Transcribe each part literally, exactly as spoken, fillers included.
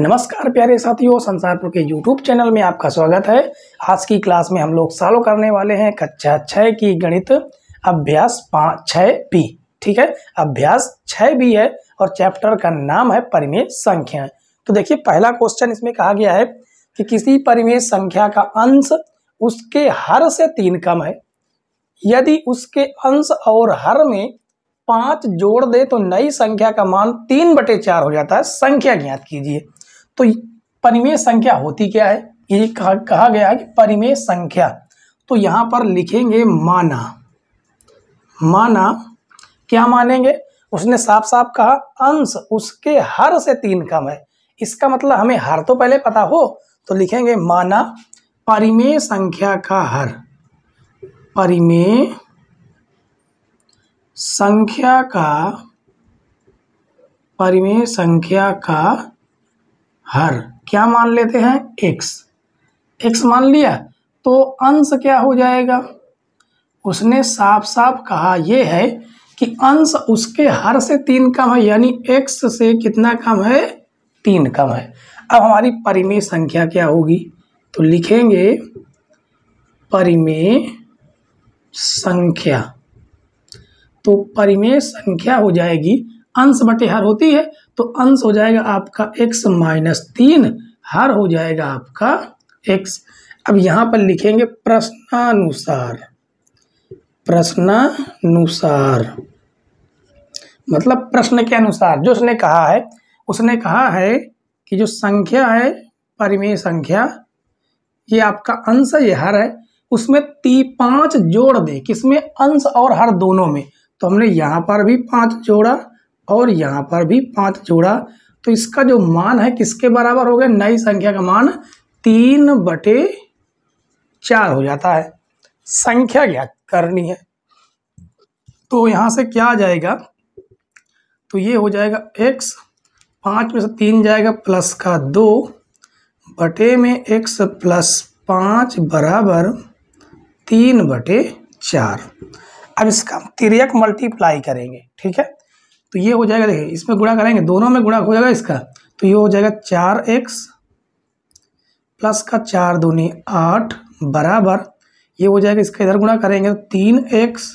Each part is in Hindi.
नमस्कार प्यारे साथियों, संसारपुर के यूट्यूब चैनल में आपका स्वागत है। आज की क्लास में हम लोग सॉल्व करने वाले हैं कक्षा छः की गणित अभ्यास पाँच छः बी। ठीक है, अभ्यास छः बी है और चैप्टर का नाम है परिमेय संख्या। तो देखिए, पहला क्वेश्चन इसमें कहा गया है कि किसी परिमेय संख्या का अंश उसके हर से तीन कम है। यदि उसके अंश और हर में पाँच जोड़ दे तो नई संख्या का मान तीन बटे चार हो जाता है। संख्या ज्ञात कीजिए। तो परिमेय संख्या होती क्या है, ये कहा, कहा गया है कि परिमेय संख्या। तो यहाँ पर लिखेंगे माना। माना क्या मानेंगे, उसने साफ साफ कहा अंश उसके हर से तीन कम है। इसका मतलब हमें हर तो पहले पता हो, तो लिखेंगे माना परिमेय संख्या का हर। परिमेय संख्या का परिमेय संख्या का हर क्या मान लेते हैं, x। x मान लिया तो अंश क्या हो जाएगा, उसने साफ साफ कहा यह है कि अंश उसके हर से तीन कम है, यानी x से कितना कम है, तीन कम है। अब हमारी परिमेय संख्या क्या होगी, तो लिखेंगे परिमेय संख्या। तो परिमेय संख्या हो जाएगी, अंश बटे हर होती है तो अंश हो जाएगा आपका x माइनस तीन, हर हो जाएगा आपका x। अब यहाँ पर लिखेंगे प्रश्नानुसार। प्रश्नानुसार मतलब प्रश्न के अनुसार। जो उसने कहा है, उसने कहा है कि जो संख्या है परिमेय संख्या, ये आपका अंश है, ये हर है, उसमें ती पाँच जोड़ दे। किसमें, अंश और हर दोनों में। तो हमने यहाँ पर भी पाँच जोड़ा और यहाँ पर भी पाँच जोड़ा, तो इसका जो मान है किसके बराबर हो गया, नई संख्या का मान तीन बटे चार हो जाता है। संख्या ज्ञात करनी है, तो यहाँ से क्या आ जाएगा, तो ये हो जाएगा x, पाँच में से तीन जाएगा प्लस का दो बटे में x प्लस पाँच बराबर तीन बटे चार। अब इसका तिर्यक मल्टीप्लाई करेंगे। ठीक है, तो ये हो जाएगा, देखिए इसमें गुणा करेंगे, दोनों में गुणा हो जाएगा इसका, तो ये हो जाएगा चार एक्स प्लस का चार दूनी आठ बराबर, ये हो जाएगा इसका इधर गुणा करेंगे तो तीन एक्स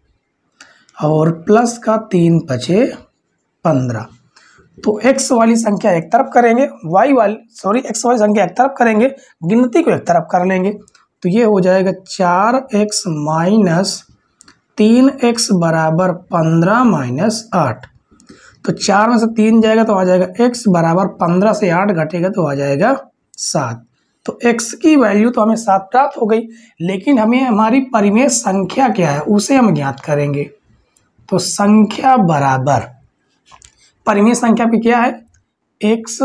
और प्लस का तीन पचे पंद्रह। तो x वाली संख्या एक तरफ करेंगे, y वाली सॉरी x वाली संख्या एक तरफ करेंगे, गिनती को एक तरफ कर लेंगे। तो ये हो जाएगा चार एक्स माइनस तीन एक्स बराबर पंद्रह माइनस आठ। तो चार में से तीन जाएगा तो आ जाएगा x बराबर पंद्रह से आठ घटेगा तो आ जाएगा सात। तो x की वैल्यू तो हमें सात प्राप्त हो गई, लेकिन हमें हमारी परिमेय संख्या क्या है उसे हम ज्ञात करेंगे। तो संख्या बराबर परिमेय संख्या भी क्या है, x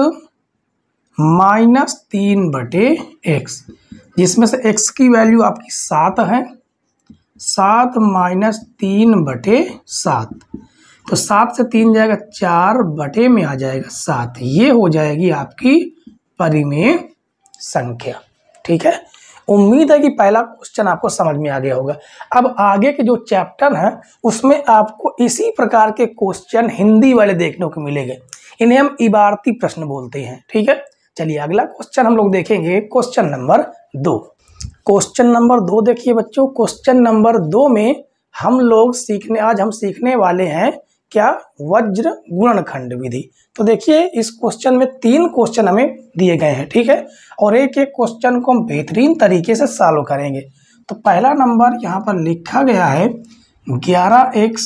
माइनस तीन बटे एक्स, जिसमें से x की वैल्यू आपकी सात है। सात माइनस तीन बटे सात, तो सात से तीन जाएगा चार बटे में आ जाएगा सात। ये हो जाएगी आपकी परिमेय संख्या। ठीक है, उम्मीद है कि पहला क्वेश्चन आपको समझ में आ गया होगा। अब आगे के जो चैप्टर है उसमें आपको इसी प्रकार के क्वेश्चन हिंदी वाले देखने को मिलेंगे। इन्हें हम इबारती प्रश्न बोलते हैं। ठीक है, चलिए अगला क्वेश्चन हम लोग देखेंगे, क्वेश्चन नंबर दो। क्वेश्चन नंबर दो देखिए बच्चों, क्वेश्चन नंबर दो में हम लोग सीखने आज हम सीखने वाले हैं क्या, वज्र गुणनखंड विधि। तो देखिए इस क्वेश्चन में तीन क्वेश्चन हमें दिए गए हैं। ठीक है, और एक एक क्वेश्चन को हम बेहतरीन तरीके से सॉल्व करेंगे। तो पहला नंबर यहाँ पर लिखा गया है ग्यारह एक्स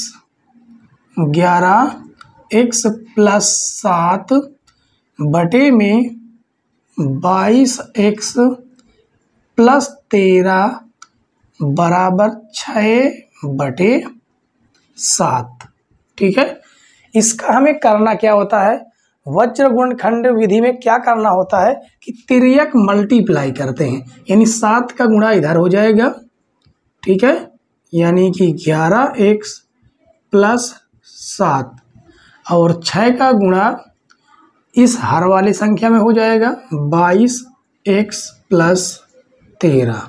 ग्यारह एक्स प्लस सात बटे में बाईस एक्स प्लस तेरह बराबर छः बटे सात। ठीक है, इसका हमें करना क्या होता है, वज्र गुणनखंड विधि में क्या करना होता है कि तिर्यक मल्टीप्लाई करते हैं, यानी सात का गुणा इधर हो जाएगा। ठीक है, यानी कि ग्यारह एक्स प्लस सात और छः का गुणा इस हर वाली संख्या में हो जाएगा बाईस एक्स प्लस तेरह।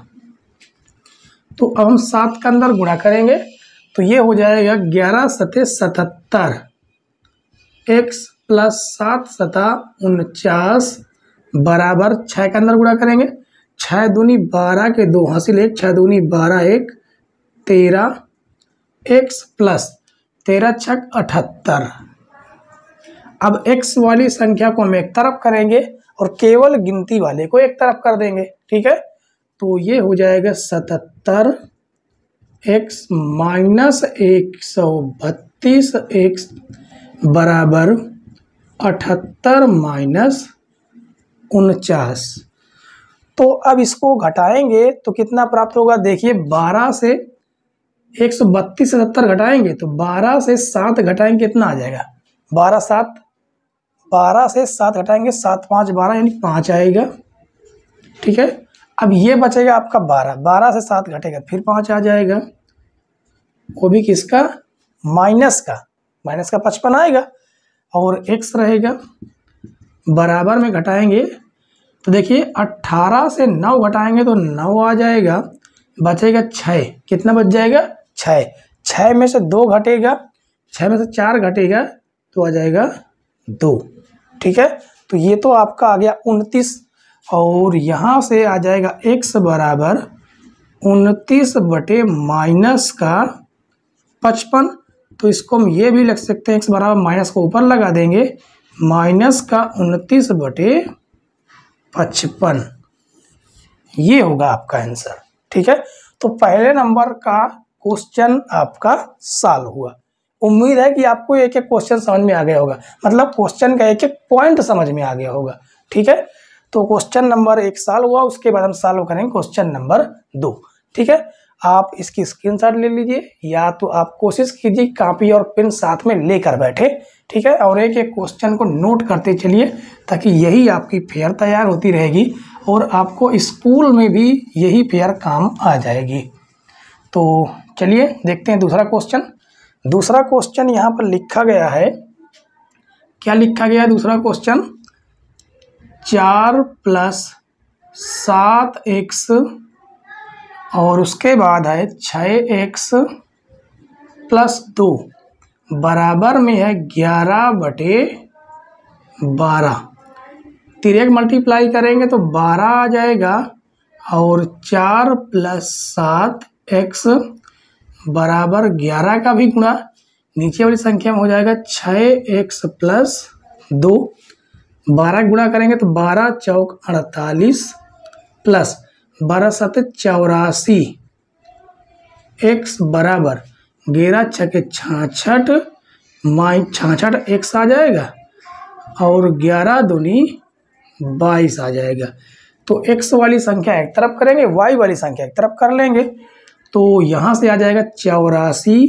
तो अब हम सात के अंदर गुणा करेंगे तो ये हो जाएगा ग्यारह सते सतहत्तर एक्स प्लस सात सता उनचास बराबर छः के अंदर गुणा करेंगे, छः दूनी बारह के दो हासिल एक, छः दूनी बारह एक तेरह, एक्स प्लस तेरह छक अठहत्तर। अब एक्स वाली संख्या को हम एक तरफ करेंगे और केवल गिनती वाले को एक तरफ कर देंगे, ठीक है। तो ये हो जाएगा सतहत्तर एक्स माइनस एक सौ बत्तीस एक्स बराबर अठहत्तर माइनस उनचास। तो अब इसको घटाएंगे तो कितना प्राप्त होगा, देखिए बारह से एक सौ बत्तीस से सत्तर घटाएंगे तो बारह से सात घटाएंगे कितना आ जाएगा, बारह सात, बारह से सात घटाएंगे सात पाँच बारह यानी पाँच आएगा, ठीक है। अब ये बचेगा आपका बारह, बारह से सात घटेगा फिर पाँच आ जाएगा, वो भी किसका, माइनस का, माइनस का पचपन आएगा और एक्स रहेगा बराबर में घटाएंगे तो देखिए अट्ठारह से नौ घटाएंगे तो नौ आ जाएगा, बचेगा छः, कितना बच जाएगा छः, छः में से दो घटेगा, छः में से चार घटेगा तो आ जाएगा दो, ठीक है। तो ये तो आपका आ गया उनतीस और यहाँ से आ जाएगा x बराबर उनतीस बटे माइनस का पचपन। तो इसको हम ये भी लिख सकते हैं x बराबर माइनस को ऊपर लगा देंगे माइनस का उनतीस बटे पचपन, ये होगा आपका आंसर, ठीक है। तो पहले नंबर का क्वेश्चन आपका सॉल्व हुआ। उम्मीद है कि आपको एक एक क्वेश्चन समझ में आ गया होगा, मतलब क्वेश्चन का एक एक पॉइंट समझ में आ गया होगा, ठीक है। तो क्वेश्चन नंबर एक सॉल्व हुआ, उसके बाद हम सॉल्व करेंगे क्वेश्चन नंबर दो, ठीक है। आप इसकी स्क्रीनशॉट ले लीजिए या तो आप कोशिश कीजिए कापी और पेन साथ में लेकर बैठे, ठीक है, और एक एक क्वेश्चन को नोट करते चलिए ताकि यही आपकी फेयर तैयार होती रहेगी और आपको स्कूल में भी यही फेयर काम आ जाएगी। तो चलिए देखते हैं दूसरा क्वेश्चन। दूसरा क्वेश्चन यहाँ पर लिखा गया है, क्या लिखा गया है दूसरा क्वेश्चन, चार प्लस सात एक्स और उसके बाद है छः एक्स प्लस दो बराबर में है ग्यारह बटे बारह। तिरक मल्टीप्लाई करेंगे तो बारह आ जाएगा और चार प्लस सात एक्स बराबर ग्यारह का भी गुणा नीचे वाली संख्या में हो जाएगा छः एक्स प्लस दो, बारह गुणा करेंगे तो बारह चौक अड़तालीस प्लस बारह सत चौरासी एक्स बराबर ग्यारह छके छाछठ माइ छाछठ एक्स आ जाएगा और ग्यारह दूनी बाईस आ जाएगा। तो एक्स वाली संख्या एक तरफ करेंगे, वाई वाली संख्या एक तरफ कर लेंगे तो यहाँ से आ जाएगा चौरासी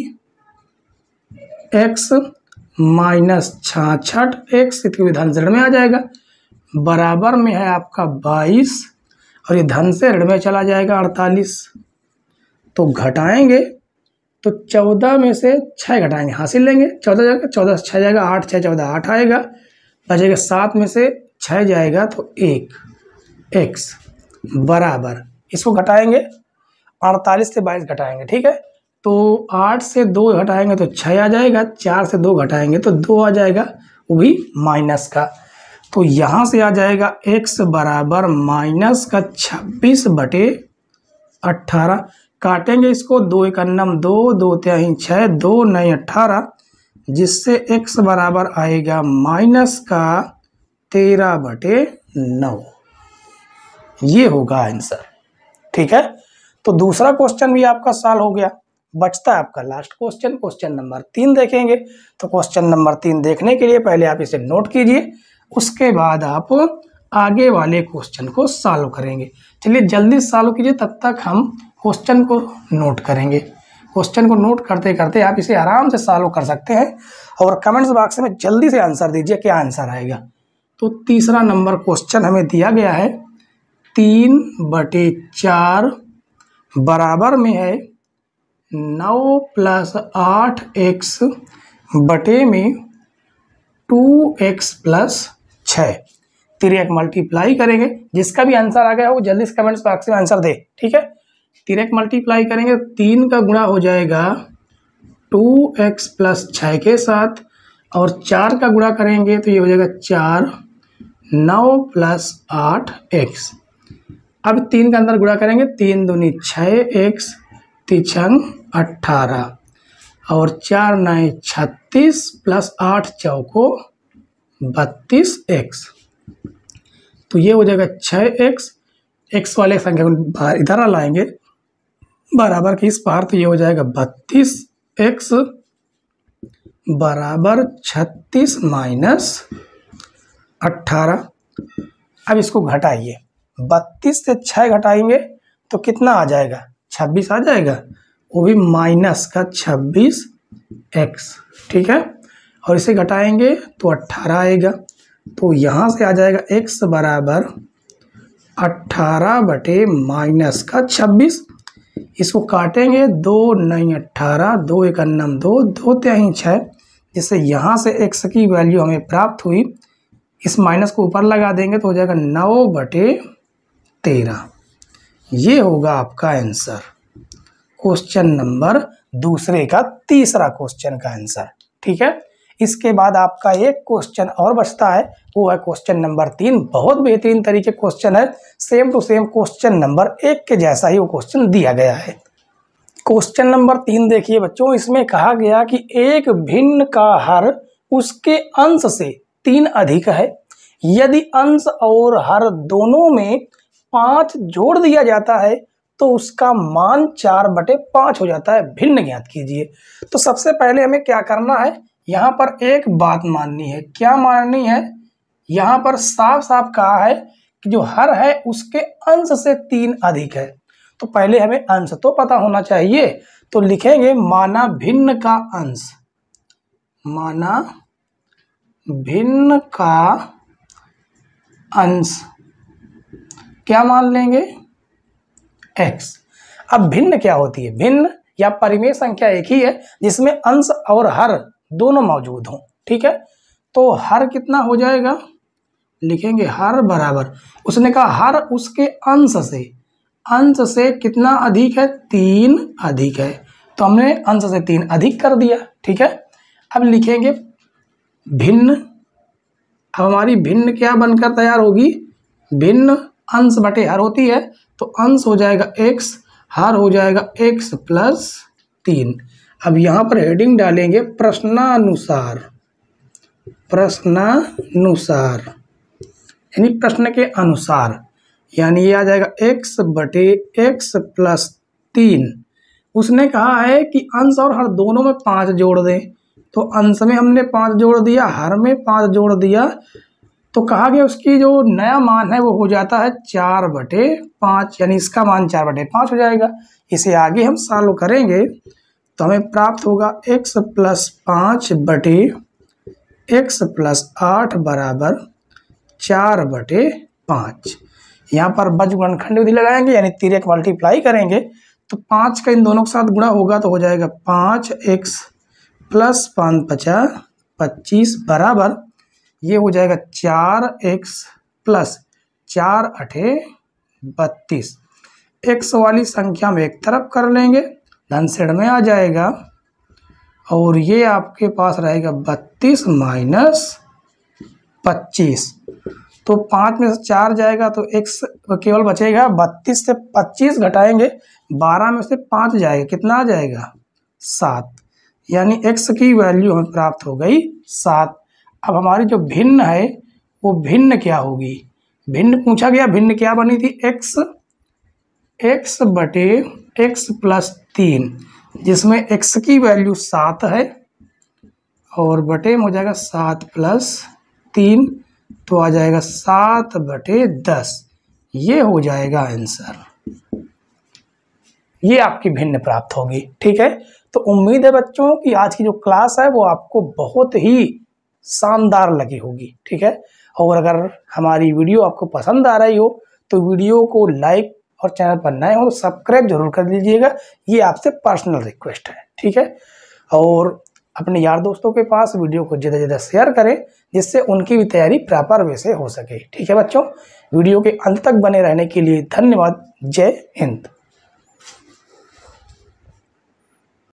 एक्स माइनस छाछठ एक्स धन से ऋण में आ जाएगा, बराबर में है आपका बाईस और ये धन से ऋण में चला जाएगा अड़तालीस। तो घटाएंगे तो चौदह में से छः घटाएंगे हासिल लेंगे, चौदह जाएगा, चौदह से छः जाएगा आठ, छः चौदह आठ आएगा, बचेगा सात में से छः जाएगा तो एक एक्स बराबर, इसको घटाएंगे अड़तालीस से बाईस घटाएंगे, ठीक है। तो आठ से दो घटाएंगे तो छः आ जाएगा, चार से दो घटाएंगे तो दो आ जाएगा, वो भी माइनस का। तो यहाँ से आ जाएगा x बराबर माइनस का छब्बीस बटे अट्ठारह। काटेंगे इसको, दो एक अन्नम दो, दो त्याही छः, दो नई अट्ठारह, जिससे x बराबर आएगा माइनस का तेरह बटे नौ, ये होगा आंसर, ठीक है। तो दूसरा क्वेश्चन भी आपका सॉल्व हो गया। बचता है आपका लास्ट क्वेश्चन, क्वेश्चन नंबर तीन देखेंगे। तो क्वेश्चन नंबर तीन देखने के लिए पहले आप इसे नोट कीजिए, उसके बाद आप आगे वाले क्वेश्चन को सॉल्व करेंगे। चलिए जल्दी सॉल्व कीजिए, तब तक हम क्वेश्चन को नोट करेंगे। क्वेश्चन को नोट करते करते आप इसे आराम से सॉल्व कर सकते हैं और कमेंट्स बॉक्स में जल्दी से आंसर दीजिए क्या आंसर आएगा। तो तीसरा नंबर क्वेश्चन हमें दिया गया है, तीन बटे चार बराबर में है नौ प्लस आठ एक्स बटे में टू एक्स प्लस छः। तिरक मल्टीप्लाई करेंगे, जिसका भी आंसर आ गया हो जल्दी से कमेंट्स बॉक्स में आंसर दे, ठीक है। तिरक मल्टीप्लाई करेंगे, तीन का गुणा हो जाएगा टू एक्स प्लस छः के साथ और चार का गुणा करेंगे तो ये हो जाएगा चार, नौ प्लस आठ एक्स। अब तीन का अंदर गुणा करेंगे, तीन दूनी छः एक्स, तिछंग अट्ठारह, और चार नए छत्तीस प्लस आठ चौको बत्तीस एक्स। तो ये हो जाएगा छः एक्स, एक्स वाले संख्या को बाहर इधर लाएंगे बराबर की इस पार, तो ये हो जाएगा बत्तीस एक्स बराबर छत्तीस माइनस अट्ठारह। अब इसको घटाइए, बत्तीस से छः घटाएंगे तो कितना आ जाएगा, छब्बीस आ जाएगा, वो भी माइनस का छब्बीस एक्स। ठीक है, और इसे घटाएंगे तो अट्ठारह आएगा, तो यहाँ से आ जाएगा x बराबर अट्ठारह बटे माइनस का छब्बीस। इसको काटेंगे, दो नहीं अट्ठारह, दो एक अन्नम दो, दो त्याई छः, जिससे यहाँ से x की वैल्यू हमें प्राप्त हुई। इस माइनस को ऊपर लगा देंगे तो हो जाएगा नौ बटे तेरह। ये होगा आपका आंसर, क्वेश्चन नंबर दूसरे का तीसरा क्वेश्चन का आंसर। ठीक है, इसके बाद आपका एक क्वेश्चन और बचता है, वो है क्वेश्चन नंबर तीन। बहुत बेहतरीन तरीके क्वेश्चन है, same to same question number एक के जैसा ही वो क्वेश्चन दिया गया है। क्वेश्चन नंबर तीन देखिए बच्चों, इसमें कहा गया कि एक भिन्न का हर उसके अंश से तीन अधिक है। यदि अंश और हर दोनों में पाँच जोड़ दिया जाता है तो उसका मान चार बटे पाँच हो जाता है। भिन्न ज्ञात कीजिए। तो सबसे पहले हमें क्या करना है, यहाँ पर एक बात माननी है। क्या माननी है, यहाँ पर साफ साफ कहा है कि जो हर है उसके अंश से तीन अधिक है। तो पहले हमें अंश तो पता होना चाहिए, तो लिखेंगे माना भिन्न का अंश, माना भिन्न का अंश क्या मान लेंगे, x। अब भिन्न क्या होती है, भिन्न या परिमेय संख्या एक ही है जिसमें अंश और हर दोनों मौजूद हों। ठीक है, तो हर कितना हो जाएगा, लिखेंगे हर बराबर, उसने कहा हर उसके अंश से, अंश से कितना अधिक है, तीन अधिक है, तो हमने अंश से तीन अधिक कर दिया। ठीक है, अब लिखेंगे भिन्न। अब हमारी भिन्न क्या बनकर तैयार होगी, भिन्न अंश बटे हर होती है, तो अंश हो जाएगा x, हर हो जाएगा x प्लस तीन। अब यहाँ पर हेडिंग डालेंगे प्रश्नानुसार, प्रश्नानुसार यानी प्रश्न के अनुसार, यानी ये आ जाएगा x बटे x प्लस तीन। उसने कहा है कि अंश और हर दोनों में पाँच जोड़ दें, तो अंश में हमने पाँच जोड़ दिया, हर में पाँच जोड़ दिया, तो कहा गया उसकी जो नया मान है वो हो जाता है चार बटे पाँच, यानी इसका मान चार बटे पाँच हो जाएगा। इसे आगे हम सॉल्व करेंगे तो हमें प्राप्त होगा x प्लस पाँच बटे x प्लस आठ बराबर चार बटे पाँच। यहाँ पर बजगुणनखंड विधि लगाएंगे, यानी तिर्यक मल्टीप्लाई करेंगे, तो पाँच का इन दोनों के साथ गुणा होगा तो हो जाएगा पाँच एक्स प्लस पाँच पचास पच्चीस बराबर, ये हो जाएगा चार एक्स प्लस चार अठे बत्तीस। एक्स वाली संख्या में एक तरफ कर लेंगे, धन सेड़ में आ जाएगा, और ये आपके पास रहेगा बत्तीस माइनस पच्चीस, तो पाँच में से चार जाएगा तो एक्स केवल बचेगा, बत्तीस से पच्चीस घटाएंगे, बारह में से पाँच जाएगा, कितना आ जाएगा सात, यानी एक्स की वैल्यू हमें प्राप्त हो गई सात। अब हमारी जो भिन्न है वो भिन्न क्या होगी, भिन्न पूछा गया, भिन्न क्या बनी थी, एक्स एक्स बटे एक्स प्लस तीन, जिसमें एक्स की वैल्यू सात है और बटे में हो जाएगा सात प्लस तीन, तो आ जाएगा सात बटे दस। ये हो जाएगा आंसर, ये आपकी भिन्न प्राप्त होगी। ठीक है, तो उम्मीद है बच्चों कि आज की जो क्लास है वो आपको बहुत ही शानदार लगी होगी। ठीक है, और अगर हमारी वीडियो आपको पसंद आ रही हो तो वीडियो को लाइक और चैनल पर नए हो तो सब्सक्राइब जरूर कर लीजिएगा, ये आपसे पर्सनल रिक्वेस्ट है। ठीक है, और अपने यार दोस्तों के पास वीडियो को ज़्यादा से ज़्यादा शेयर करें, जिससे उनकी भी तैयारी प्रॉपर वे से हो सके। ठीक है बच्चों, वीडियो के अंत तक बने रहने के लिए धन्यवाद। जय हिंद।